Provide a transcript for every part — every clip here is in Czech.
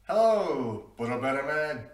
Hello, probereme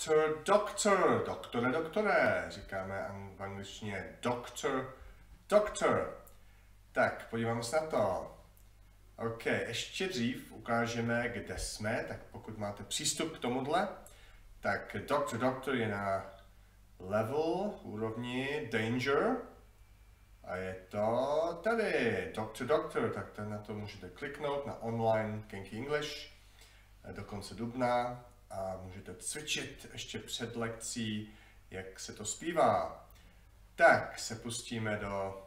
doktore, říkáme v angličtině doctor. Tak, podíváme se na to. OK, ještě dřív ukážeme, kde jsme, tak pokud máte přístup k tomuhle, tak doctor je na level, úrovni danger a je to tady, doctor, tak ten na to můžete kliknout na online Genki English do konce dubna a můžete cvičit ještě před lekcí, jak se to zpívá. Tak se pustíme do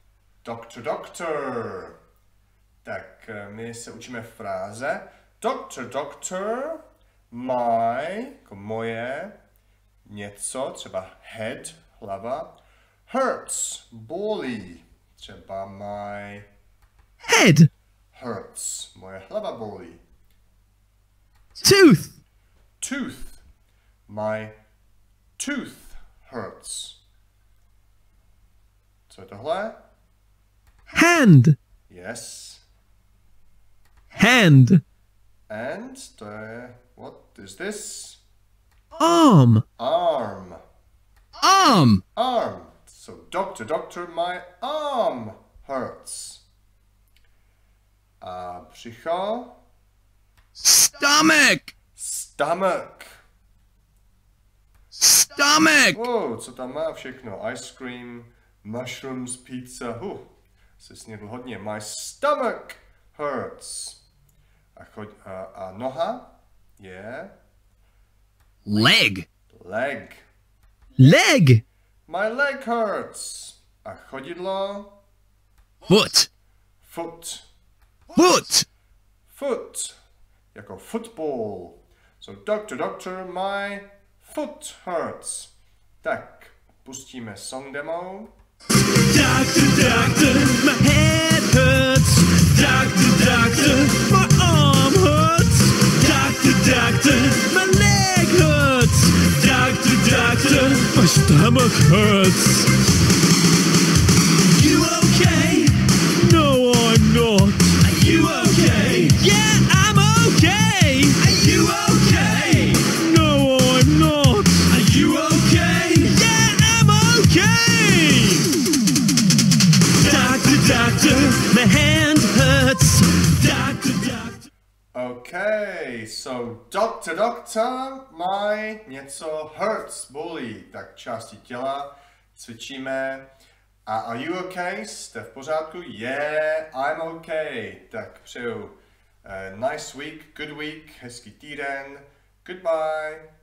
doctor. Tak my se učíme fráze doctor, my, jako moje, něco, třeba head, hlava, hurts, bolí, třeba my head hurts, moje hlava bolí. Tooth, my tooth hurts. Co je tohle? Hand. Yes. Hand. And to je, what is this? Arm. So doctor, my arm hurts. A břicho? Stomach. Wow, co tam má všechno? Ice cream, mushrooms, pizza. Se snědl hodně. My stomach hurts. A noha je? Leg. My leg hurts. A chodidlo? Foot. Jako football. So doctor, my foot hurts. Tak, pustíme song demo. Doctor, my head hurts. Doctor, my arm hurts. Doctor, my leg hurts. Doctor, my stomach hurts. You okay? No, I'm not. Are you okay? Yeah, I'm okay. Are you okay? No, I'm not. Are you okay? Yeah, I'm okay. Doctor, my hand hurts. Doctor. Okay, so doctor, my něco hurts, bolí, tak části těla cvičíme. A are you okay? Jste v pořádku? Yeah, I'm okay. Tak přeju nice week, good week, hezký týden. Goodbye.